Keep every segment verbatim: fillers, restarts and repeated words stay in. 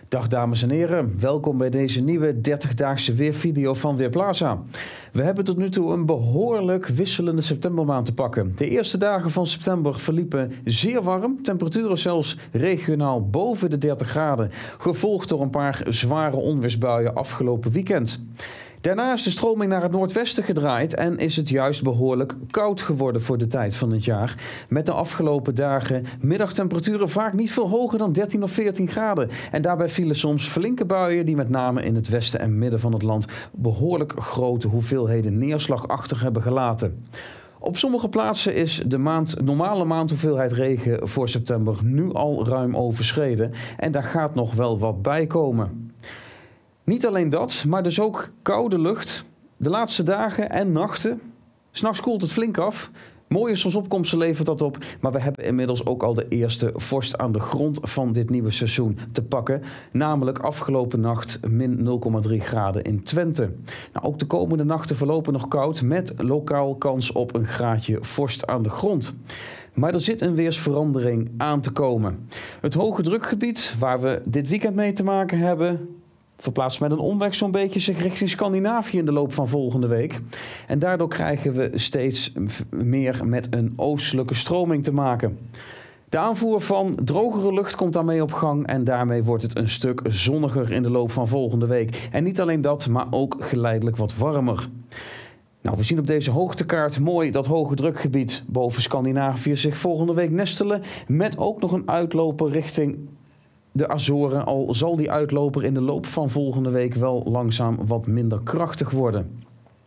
Dag dames en heren, welkom bij deze nieuwe dertig-daagse weervideo van Weerplaza. We hebben tot nu toe een behoorlijk wisselende septembermaand te pakken. De eerste dagen van september verliepen zeer warm, temperaturen zelfs regionaal boven de dertig graden, gevolgd door een paar zware onweersbuien afgelopen weekend. Daarna is de stroming naar het noordwesten gedraaid en is het juist behoorlijk koud geworden voor de tijd van het jaar. Met de afgelopen dagen middagtemperaturen vaak niet veel hoger dan dertien of veertien graden. En daarbij vielen soms flinke buien die met name in het westen en midden van het land behoorlijk grote hoeveelheden neerslag achter hebben gelaten. Op sommige plaatsen is de maand, normale maandhoeveelheid regen voor september nu al ruim overschreden. En daar gaat nog wel wat bij komen. Niet alleen dat, maar dus ook koude lucht. De laatste dagen en nachten. 'S Nachts koelt het flink af. Mooie zonsopkomsten levert dat op. Maar we hebben inmiddels ook al de eerste vorst aan de grond van dit nieuwe seizoen te pakken. Namelijk afgelopen nacht min nul komma drie graden in Twente. Nou, ook de komende nachten verlopen nog koud met lokaal kans op een graadje vorst aan de grond. Maar er zit een weersverandering aan te komen. Het hoge drukgebied waar we dit weekend mee te maken hebben verplaatst met een omweg zo'n beetje zich richting Scandinavië in de loop van volgende week. En daardoor krijgen we steeds meer met een oostelijke stroming te maken. De aanvoer van drogere lucht komt daarmee op gang en daarmee wordt het een stuk zonniger in de loop van volgende week. En niet alleen dat, maar ook geleidelijk wat warmer. Nou, we zien op deze hoogtekaart mooi dat hoge drukgebied boven Scandinavië zich volgende week nestelen, met ook nog een uitloper richting de Azoren, al zal die uitloper in de loop van volgende week wel langzaam wat minder krachtig worden.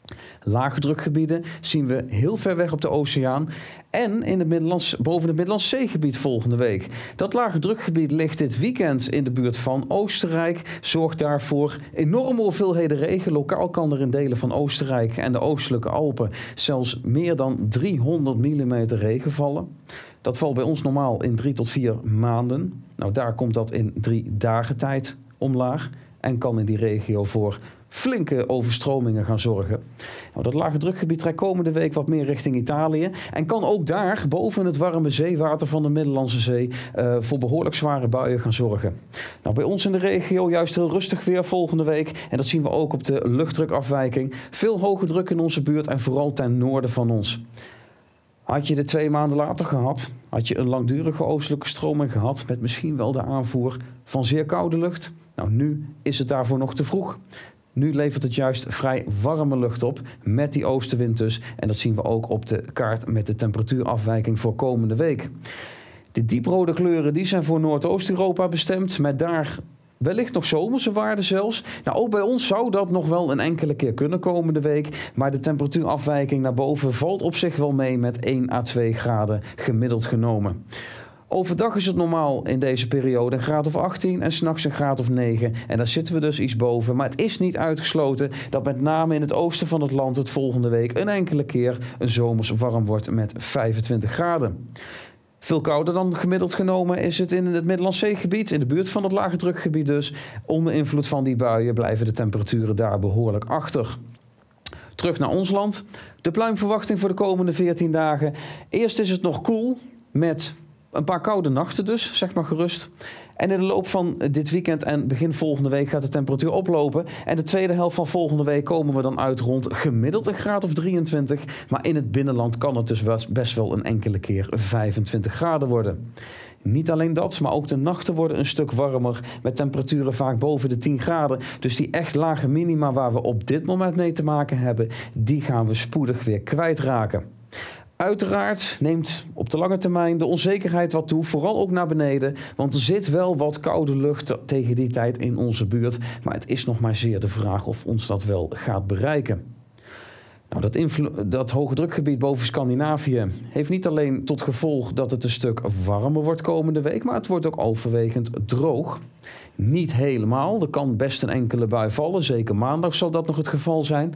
Lage drukgebieden zien we heel ver weg op de oceaan en in het Middellands, boven het Middellandse zeegebied volgende week. Dat lage drukgebied ligt dit weekend in de buurt van Oostenrijk, zorgt daarvoor enorme hoeveelheden regen. Lokaal kan er in delen van Oostenrijk en de oostelijke Alpen zelfs meer dan driehonderd millimeter regen vallen. Dat valt bij ons normaal in drie tot vier maanden. Nou, daar komt dat in drie dagen tijd omlaag en kan in die regio voor flinke overstromingen gaan zorgen. Nou, dat lage drukgebied trekt komende week wat meer richting Italië en kan ook daar boven het warme zeewater van de Middellandse Zee uh, voor behoorlijk zware buien gaan zorgen. Nou, bij ons in de regio juist heel rustig weer volgende week en dat zien we ook op de luchtdrukafwijking. Veel hoge druk in onze buurt en vooral ten noorden van ons. Had je dit twee maanden later gehad, had je een langdurige oostelijke stroming gehad met misschien wel de aanvoer van zeer koude lucht. Nou, nu is het daarvoor nog te vroeg. Nu levert het juist vrij warme lucht op met die oostenwind dus. En dat zien we ook op de kaart met de temperatuurafwijking voor komende week. De dieprode kleuren die zijn voor Noordoost-Europa bestemd, met daar wellicht nog zomerse waarden zelfs. Nou, ook bij ons zou dat nog wel een enkele keer kunnen komende week. Maar de temperatuurafwijking naar boven valt op zich wel mee met één à twee graden gemiddeld genomen. Overdag is het normaal in deze periode een graad of achttien en 's nachts een graad of negen. En daar zitten we dus iets boven. Maar het is niet uitgesloten dat met name in het oosten van het land het volgende week een enkele keer een zomers warm wordt met vijfentwintig graden. Veel kouder dan gemiddeld genomen is het in het Middellandse zeegebied, in de buurt van het lage drukgebied dus. Onder invloed van die buien blijven de temperaturen daar behoorlijk achter. Terug naar ons land. De pluimverwachting voor de komende veertien dagen. Eerst is het nog koel met een paar koude nachten dus, zeg maar gerust. En in de loop van dit weekend en begin volgende week gaat de temperatuur oplopen. En de tweede helft van volgende week komen we dan uit rond gemiddeld een graad of drieëntwintig. Maar in het binnenland kan het dus best wel een enkele keer vijfentwintig graden worden. Niet alleen dat, maar ook de nachten worden een stuk warmer met temperaturen vaak boven de tien graden. Dus die echt lage minima waar we op dit moment mee te maken hebben, die gaan we spoedig weer kwijtraken. Uiteraard neemt op de lange termijn de onzekerheid wat toe, vooral ook naar beneden. Want er zit wel wat koude lucht tegen die tijd in onze buurt. Maar het is nog maar zeer de vraag of ons dat wel gaat bereiken. Nou, dat, dat hoge drukgebied boven Scandinavië heeft niet alleen tot gevolg dat het een stuk warmer wordt komende week, maar het wordt ook overwegend droog. Niet helemaal, er kan best een enkele bui vallen, zeker maandag zal dat nog het geval zijn.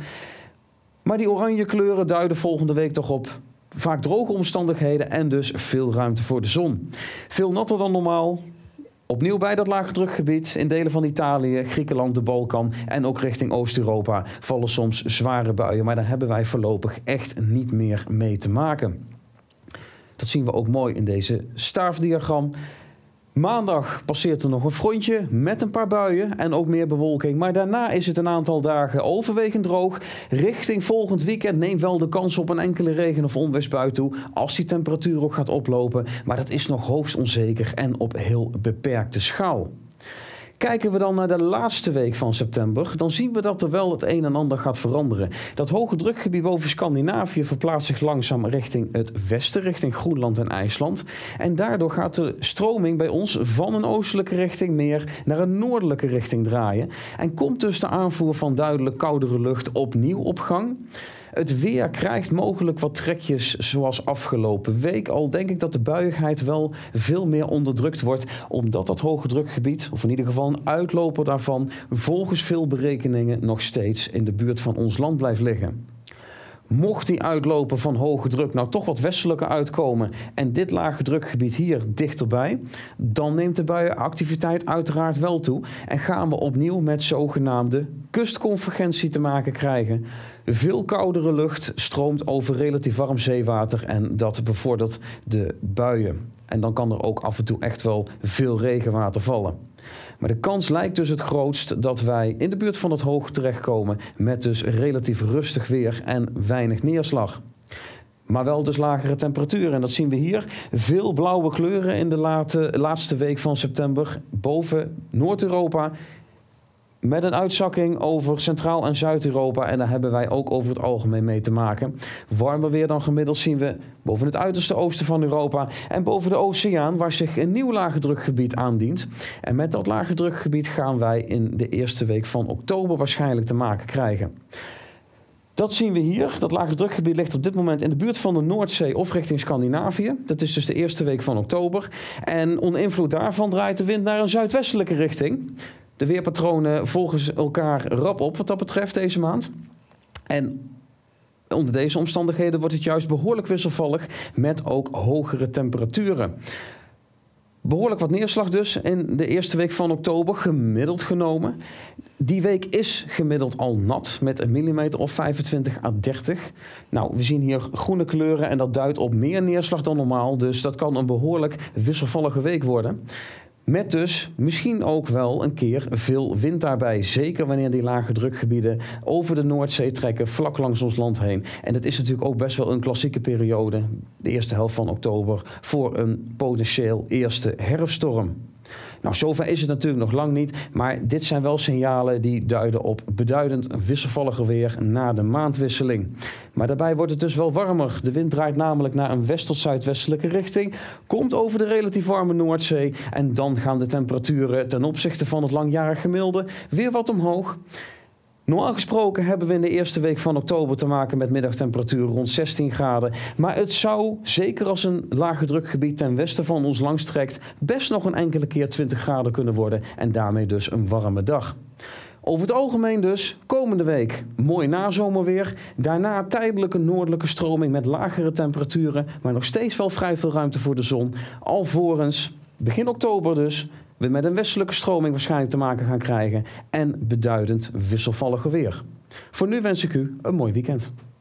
Maar die oranje kleuren duiden volgende week toch op vaak droge omstandigheden en dus veel ruimte voor de zon. Veel natter dan normaal. Opnieuw bij dat lage drukgebied in delen van Italië, Griekenland, de Balkan en ook richting Oost-Europa vallen soms zware buien. Maar daar hebben wij voorlopig echt niet meer mee te maken. Dat zien we ook mooi in deze staafdiagram. Maandag passeert er nog een frontje met een paar buien en ook meer bewolking. Maar daarna is het een aantal dagen overwegend droog. Richting volgend weekend neemt wel de kans op een enkele regen- of onweersbui toe als die temperatuur ook gaat oplopen. Maar dat is nog hoogst onzeker en op heel beperkte schaal. Kijken we dan naar de laatste week van september, dan zien we dat er wel het een en ander gaat veranderen. Dat hoge drukgebied boven Scandinavië verplaatst zich langzaam richting het westen, richting Groenland en IJsland. En daardoor gaat de stroming bij ons van een oostelijke richting meer naar een noordelijke richting draaien. En komt dus de aanvoer van duidelijk koudere lucht opnieuw op gang. Het weer krijgt mogelijk wat trekjes zoals afgelopen week. Al denk ik dat de buiigheid wel veel meer onderdrukt wordt, omdat dat hoge drukgebied, of in ieder geval een uitloper daarvan, volgens veel berekeningen nog steeds in de buurt van ons land blijft liggen. Mocht die uitloper van hoge druk nou toch wat westelijker uitkomen en dit lage drukgebied hier dichterbij, dan neemt de buienactiviteit uiteraard wel toe en gaan we opnieuw met zogenaamde kustconvergentie te maken krijgen. Veel koudere lucht stroomt over relatief warm zeewater en dat bevordert de buien. En dan kan er ook af en toe echt wel veel regenwater vallen. Maar de kans lijkt dus het grootst dat wij in de buurt van het hoog terechtkomen met dus relatief rustig weer en weinig neerslag. Maar wel dus lagere temperaturen. En dat zien we hier. Veel blauwe kleuren in de late, laatste week van september boven Noord-Europa. Met een uitzakking over Centraal- en Zuid-Europa. En daar hebben wij ook over het algemeen mee te maken. Warmer weer dan gemiddeld zien we boven het uiterste oosten van Europa. En boven de oceaan waar zich een nieuw lage drukgebied aandient. En met dat lage drukgebied gaan wij in de eerste week van oktober waarschijnlijk te maken krijgen. Dat zien we hier. Dat lage drukgebied ligt op dit moment in de buurt van de Noordzee of richting Scandinavië. Dat is dus de eerste week van oktober. En onder invloed daarvan draait de wind naar een zuidwestelijke richting. De weerpatronen volgen elkaar rap op wat dat betreft deze maand. En onder deze omstandigheden wordt het juist behoorlijk wisselvallig met ook hogere temperaturen. Behoorlijk wat neerslag dus in de eerste week van oktober, gemiddeld genomen. Die week is gemiddeld al nat met een millimeter of vijfentwintig à dertig. Nou, we zien hier groene kleuren en dat duidt op meer neerslag dan normaal. Dus dat kan een behoorlijk wisselvallige week worden. Met dus misschien ook wel een keer veel wind daarbij. Zeker wanneer die lage drukgebieden over de Noordzee trekken, vlak langs ons land heen. En dat is natuurlijk ook best wel een klassieke periode, de eerste helft van oktober, voor een potentieel eerste herfststorm. Nou, zover is het natuurlijk nog lang niet, maar dit zijn wel signalen die duiden op beduidend wisselvalliger weer na de maandwisseling. Maar daarbij wordt het dus wel warmer. De wind draait namelijk naar een west- tot zuidwestelijke richting, komt over de relatief warme Noordzee en dan gaan de temperaturen ten opzichte van het langjarig gemiddelde weer wat omhoog. Normaal gesproken hebben we in de eerste week van oktober te maken met middagtemperaturen rond zestien graden. Maar het zou, zeker als een lage drukgebied ten westen van ons langs trekt, best nog een enkele keer twintig graden kunnen worden en daarmee dus een warme dag. Over het algemeen dus, komende week mooi nazomerweer. Daarna tijdelijke noordelijke stroming met lagere temperaturen, maar nog steeds wel vrij veel ruimte voor de zon. Alvorens, begin oktober dus, we met een westelijke stroming waarschijnlijk te maken gaan krijgen en beduidend wisselvalliger weer. Voor nu wens ik u een mooi weekend.